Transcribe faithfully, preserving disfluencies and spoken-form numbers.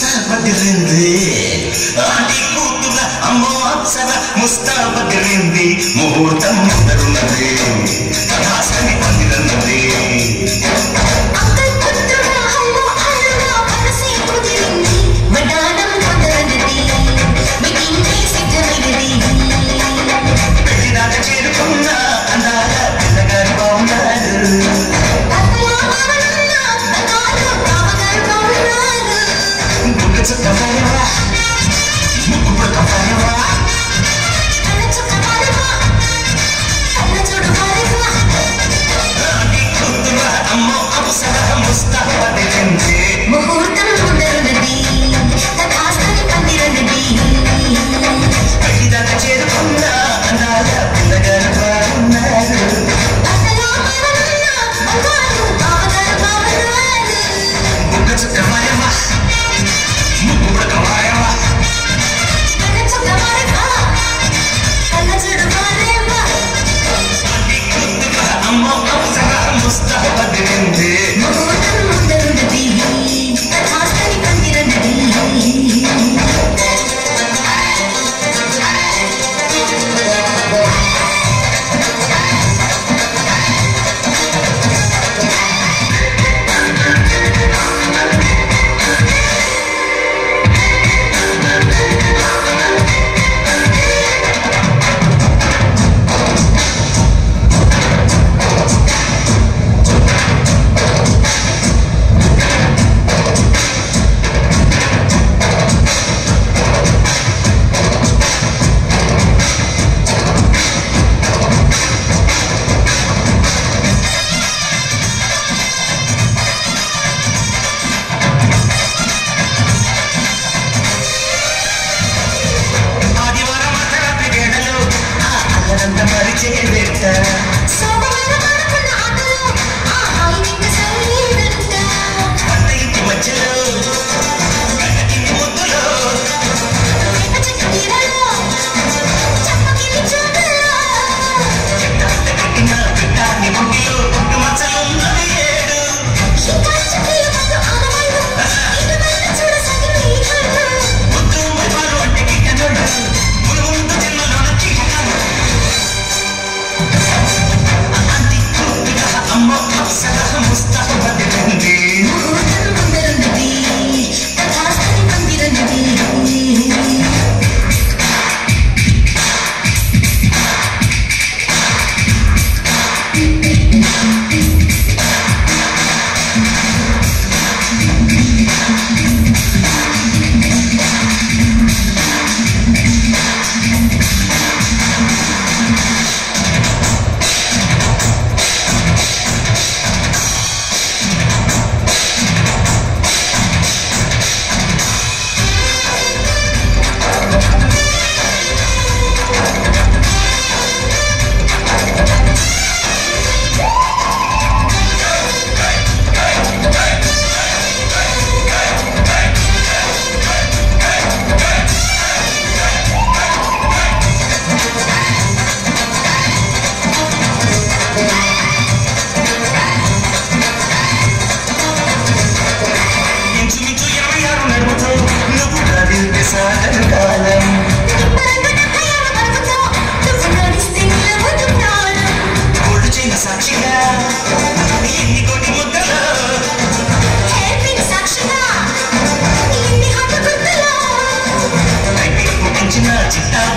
ముస్తాబదిరింది ఆడి కూతుర అమ్మో అప్సర ముస్తాబదిరింది ముహూర్తం ముందరున్నది కథాసని పందిరన్నది పెళ్లిదాకా చేరుకున్న అందాల పిల్లగారు బాగున్నారు ముగ్గు చుక్క పడవా ముగ్గు పుడక పడవా ఆడి కూతుర అమ్మో అప్సర ముస్తాబదిరింది ముహూర్తం ముందరున్నది కథాస్థలి పందిరన్నది పెళ్లిదాకా చేరుకున్న అందాల పిల్లగారు బాగున్నారు ముగ్గు చుక్క పడవా ముగ్గు పుడక పడవా ఆడి కూతుర అమ్మో అప్సర ముస్తాబదిరింది ముహూర్తం ముందరున్నది కథాస్థలి పందిరన్నది ఆదివారం అర్ధరాత్రి వేళలో ఆ అల్లరంతా మరిచేదెట్ట సోమవారం ఆడుకున్న ఆటలో ఆ హాయినింక సరిలేదంట అత్త ఇంటి మధ్యలో గడ్డ ఇంటి ముద్దులో వేప చెట్టు నీడలో చప్పకిలి చూడలో చెట్ట కట్టిన బిడ్డాన్ని ముగ్గులో పుట్టు మచ్చలున్నది ఏడు ఇంకా చెట్టులు ముందు ఆనవాళ్ళు ఇటువైపు చూడసాగిన ఈ కళ్ళు ముద్దు మైపాలు అంటే గిట్టనోడు మునుముందు జన్మలోన చిక్కను ఆడి కూతుర అమ్మో అప్సర ముస్తాబదిరింది ముహూర్తం ముందరున్నది కథాస్థలి పందిరన్నది ఇంచుమించు ఇరవై ఆరు నడుముతో నువ్వు కదిలితే సాగరు కాలం కోళ్ళు చేయ సాక్షిగా ఎన్ని కోటి ముద్దలో అయితే పుట్టించిన చిట్టా